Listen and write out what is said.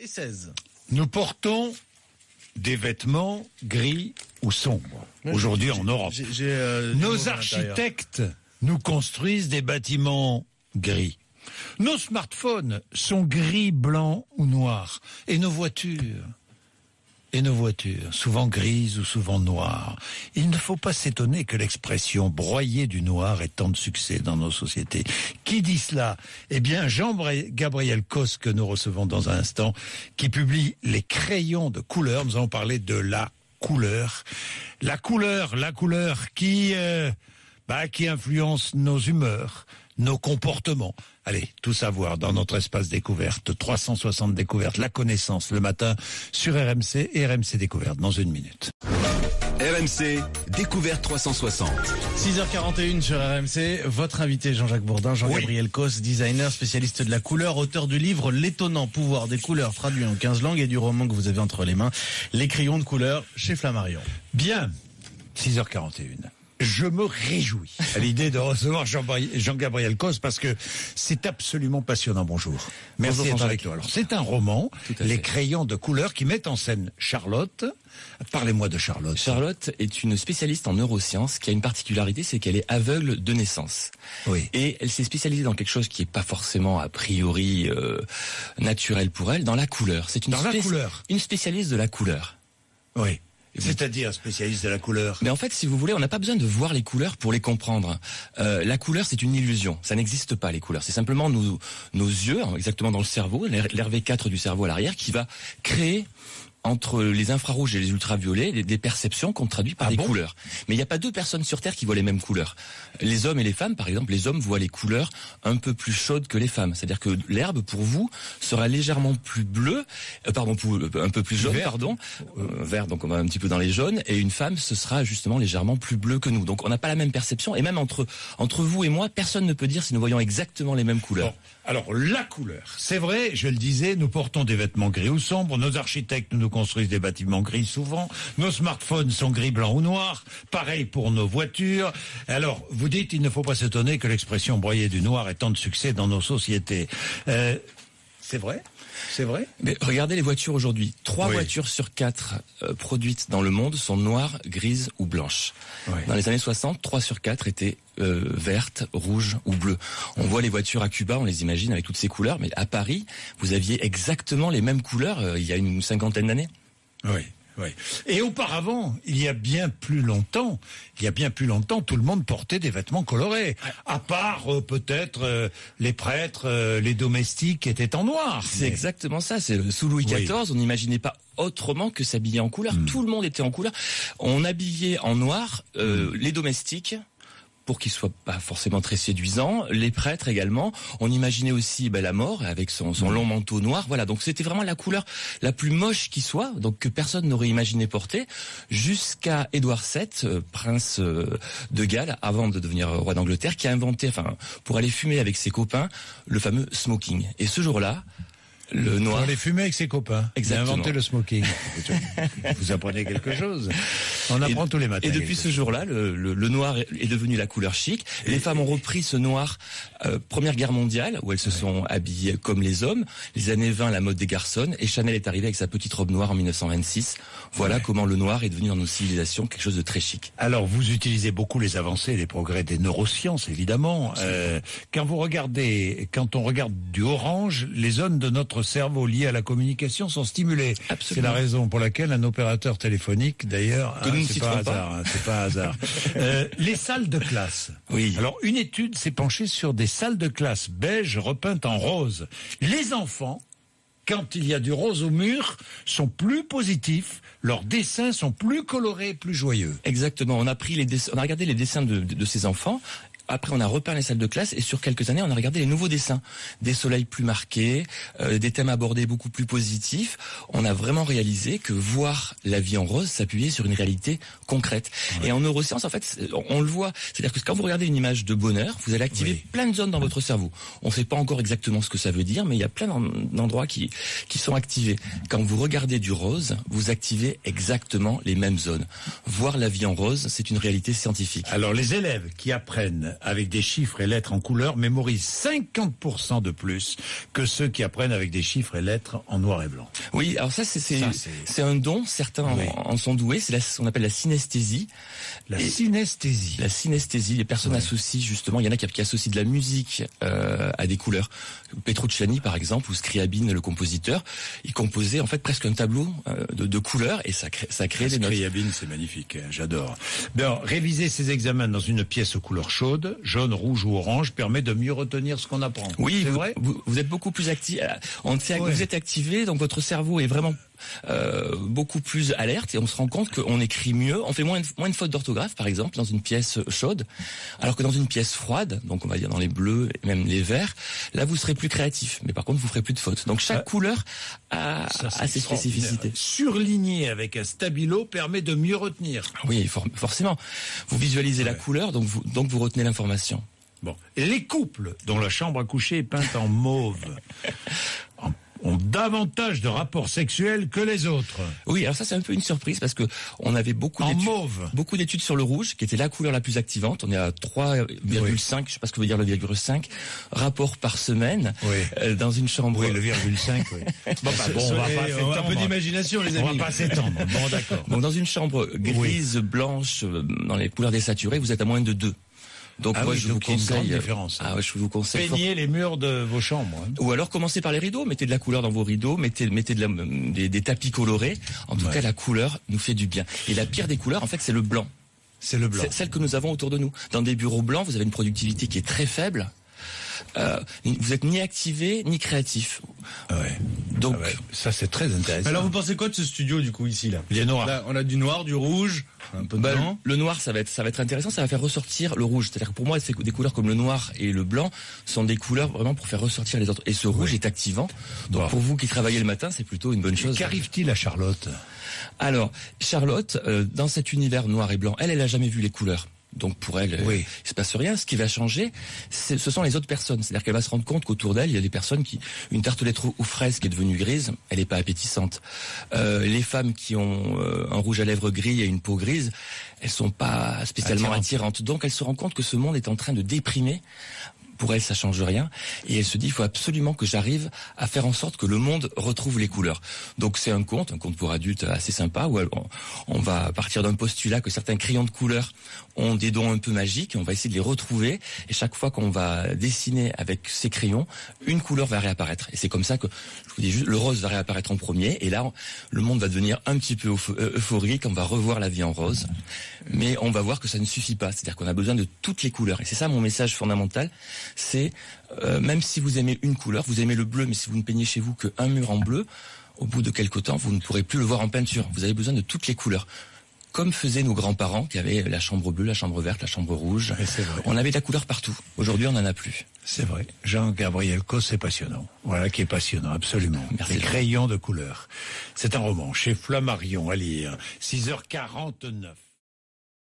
16. Nous portons des vêtements gris ou sombres. Aujourd'hui en Europe. Nos architectes nous construisent des bâtiments gris. Nos smartphones sont gris, blancs ou noirs. Et nos voitures, souvent grises ou souvent noires. Il ne faut pas s'étonner que l'expression broyer du noir ait tant de succès dans nos sociétés. Qui dit cela? Eh bien, Jean-Gabriel Cos, que nous recevons dans un instant, qui publie Les crayons de couleur. Nous allons parler de la couleur. La couleur qui influence nos humeurs, nos comportements. Allez, tout savoir dans notre espace découverte. 360 découvertes, la connaissance le matin sur RMC et RMC Découverte dans une minute. RMC Découverte 360. 6h41 sur RMC. Votre invité Jean-Jacques Bourdin, Jean-Gabriel Cos, designer, spécialiste de la couleur, auteur du livre L'étonnant pouvoir des couleurs traduit en 15 langues et du roman que vous avez entre les mains, Les crayons de couleur chez Flammarion. Bien, 6h41. Je me réjouis à l'idée de recevoir Jean-Gabriel Cos parce que c'est absolument passionnant. Bonjour. Merci d'être avec nous. Alors, c'est un roman, Les crayons de couleur, qui met en scène Charlotte. Parlez-moi de Charlotte. Charlotte est une spécialiste en neurosciences qui a une particularité, c'est qu'elle est aveugle de naissance. Oui. Et elle s'est spécialisée dans quelque chose qui est pas forcément a priori naturel pour elle, dans la couleur. C'est une spécialiste de la couleur. Oui. C'est-à-dire spécialiste de la couleur. Mais en fait, si vous voulez, on n'a pas besoin de voir les couleurs pour les comprendre. La couleur, c'est une illusion. Ça n'existe pas, les couleurs. C'est simplement nos yeux, exactement dans le cerveau, l'RV4 du cerveau à l'arrière, qui va créer entre les infrarouges et les ultraviolets des perceptions qu'on traduit par des couleurs. Mais il n'y a pas deux personnes sur Terre qui voient les mêmes couleurs. Les hommes et les femmes, par exemple, les hommes voient les couleurs un peu plus chaudes que les femmes. C'est-à-dire que l'herbe, pour vous, sera légèrement plus bleue, un peu plus jaune, vert, donc on va un petit peu dans les jaunes, et une femme, ce sera justement légèrement plus bleu que nous. Donc on n'a pas la même perception, et même entre vous et moi, personne ne peut dire si nous voyons exactement les mêmes couleurs. Bon. Alors, la couleur. C'est vrai, je le disais, nous portons des vêtements gris ou sombres. Nos architectes nous construisent des bâtiments gris souvent. Nos smartphones sont gris, blancs ou noirs. Pareil pour nos voitures. Alors, vous dites, il ne faut pas s'étonner que l'expression broyer du noir ait tant de succès dans nos sociétés. C'est vrai? C'est vrai? Mais regardez les voitures aujourd'hui. 3 voitures sur 4 produites dans le monde sont noires, grises ou blanches. Oui. Dans les années 60, 3 sur 4 étaient vertes, rouges ou bleues. On voit les voitures à Cuba, on les imagine avec toutes ces couleurs, mais à Paris, vous aviez exactement les mêmes couleurs il y a une 50aine d'années. Oui. Oui. Et auparavant, il y a bien plus longtemps, tout le monde portait des vêtements colorés. À part peut-être les prêtres, les domestiques qui étaient en noir. C'est exactement ça. C'est sous Louis XIV, on n'imaginait pas autrement que s'habiller en couleur. Tout le monde était en couleur. On habillait en noir les domestiques, pour qu'ils soient pas forcément très séduisants, les prêtres également. On imaginait aussi la mort avec son long manteau noir. Voilà, donc c'était vraiment la couleur la plus moche qui soit, donc que personne n'aurait imaginé porter, jusqu'à Édouard VII, prince de Galles, avant de devenir roi d'Angleterre, qui a inventé, pour aller fumer avec ses copains, le fameux smoking. Et ce jour-là, le noir. Pour aller fumer avec ses copains. Exactement. Il a inventé le smoking. Vous apprenez quelque chose. On apprend tous les matins. Et depuis ce jour-là, le noir est devenu la couleur chic. Les femmes ont repris ce noir Première Guerre mondiale, où elles se sont habillées comme les hommes. Les années 20, la mode des garçons. Et Chanel est arrivé avec sa petite robe noire en 1926. Voilà comment le noir est devenu dans nos civilisations quelque chose de très chic. Alors, vous utilisez beaucoup les avancées, les progrès des neurosciences, évidemment. Quand on regarde du orange, les zones de notre cerveau liées à la communication sont stimulées. Absolument. C'est la raison pour laquelle un opérateur téléphonique, d'ailleurs, c'est pas un hasard. Les salles de classe. Oui. Alors, une étude s'est penchée sur des salles de classe beige repeintes en rose. Les enfants, quand il y a du rose au mur, sont plus positifs, leurs dessins sont plus colorés, plus joyeux. Exactement. On a regardé les dessins de ces enfants. Après, on a repeint les salles de classe et sur quelques années, on a regardé les nouveaux dessins. Des soleils plus marqués, des thèmes abordés beaucoup plus positifs. On a vraiment réalisé que voir la vie en rose s'appuyait sur une réalité concrète. Ouais. Et en neurosciences, en fait, on le voit. C'est-à-dire que quand vous regardez une image de bonheur, vous allez activer plein de zones dans votre cerveau. On ne sait pas encore exactement ce que ça veut dire, mais il y a plein d'endroits qui sont activés. Quand vous regardez du rose, vous activez exactement les mêmes zones. Voir la vie en rose, c'est une réalité scientifique. Alors, les élèves qui apprennent avec des chiffres et lettres en couleur mémorisent 50% de plus que ceux qui apprennent avec des chiffres et lettres en noir et blanc. Oui, alors ça c'est un don, certains en sont doués, c'est ce qu'on appelle la synesthésie. La synesthésie. La synesthésie, les personnes associent justement, il y en a qui associent de la musique à des couleurs. Petrucciani par exemple, ou Scriabine le compositeur, il composait en fait presque un tableau de couleurs et ça crée des notes. Scriabine, c'est magnifique, j'adore. Ben, réviser ces examens dans une pièce aux couleurs chaudes, jaune, rouge ou orange, permet de mieux retenir ce qu'on apprend. Oui, c'est vrai. Vous êtes beaucoup plus actif. Vous êtes activé, donc votre cerveau est vraiment beaucoup plus alerte et on se rend compte qu'on écrit mieux, on fait moins de fautes d'orthographe par exemple dans une pièce chaude, alors que dans une pièce froide, donc on va dire dans les bleus et même les verts, là vous serez plus créatif, mais par contre vous ferez plus de fautes. Donc chaque couleur a ses spécificités. Surligner avec un stabilo permet de mieux retenir. Oui, forcément. Vous visualisez la couleur, donc vous retenez l'information. Bon, et les couples dont la chambre à coucher est peinte en mauve ont davantage de rapports sexuels que les autres. Oui, alors ça c'est un peu une surprise parce que on avait beaucoup d'études sur le rouge qui était la couleur la plus activante. On est à 3,5, je sais pas ce que veut dire le 0,5 rapports par semaine dans une chambre. Oui, le 0,5. Oui. Bon, on va pas s'étendre. Un peu d'imagination, les amis. On va pas s'étendre. Bon, d'accord. Donc dans une chambre grise, blanche, dans les couleurs désaturées, vous êtes à moins de 2. Donc moi je vous conseille. Je vous conseille. Peignez les murs de vos chambres. Hein. Ou alors commencez par les rideaux, mettez de la couleur dans vos rideaux, mettez des tapis colorés. En tout cas la couleur nous fait du bien. Et la pire des couleurs en fait c'est le blanc. C'est le blanc. C'est celle que nous avons autour de nous. Dans des bureaux blancs, vous avez une productivité qui est très faible. Vous êtes ni activé ni créatif. Donc ça c'est très intéressant. Alors vous pensez quoi de ce studio du coup ici là? Il est noir. Là, on a du noir, du rouge, un peu de blanc. Le noir ça va être intéressant, ça va faire ressortir le rouge. C'est-à-dire que pour moi c'est des couleurs comme le noir et le blanc sont des couleurs vraiment pour faire ressortir les autres. Et ce rouge est activant. Donc pour vous qui travaillez le matin, c'est plutôt une bonne chose. Qu'arrive-t-il à Charlotte? Alors Charlotte, dans cet univers noir et blanc, elle a jamais vu les couleurs. Donc pour elle, il se passe rien. Ce qui va changer, ce sont les autres personnes. C'est-à-dire qu'elle va se rendre compte qu'autour d'elle, il y a des personnes une tartelette aux fraises qui est devenue grise, elle n'est pas appétissante. Les femmes qui ont un rouge à lèvres gris et une peau grise, elles sont pas spécialement attirantes. Donc elle se rend compte que ce monde est en train de déprimer. Pour elle, ça change rien. Et elle se dit, il faut absolument que j'arrive à faire en sorte que le monde retrouve les couleurs. Donc c'est un conte pour adultes assez sympa, où on va partir d'un postulat que certains crayons de couleur ont des dons un peu magiques, et on va essayer de les retrouver. Et chaque fois qu'on va dessiner avec ces crayons, une couleur va réapparaître. Et c'est comme ça que, je vous dis juste, le rose va réapparaître en premier. Et là, le monde va devenir un petit peu euphorique, on va revoir la vie en rose. Mais on va voir que ça ne suffit pas. C'est-à-dire qu'on a besoin de toutes les couleurs. Et c'est ça mon message fondamental. C'est même si vous aimez une couleur, vous aimez le bleu, mais si vous ne peignez chez vous qu'un mur en bleu, au bout de quelque temps, vous ne pourrez plus le voir en peinture. Vous avez besoin de toutes les couleurs. Comme faisaient nos grands-parents qui avaient la chambre bleue, la chambre verte, la chambre rouge. On avait de la couleur partout. Aujourd'hui, on n'en a plus. C'est vrai. Jean-Gabriel Cos, c'est passionnant. Voilà qui est passionnant, absolument. Merci. Les crayons de couleur. C'est un roman chez Flammarion à lire. 6h49.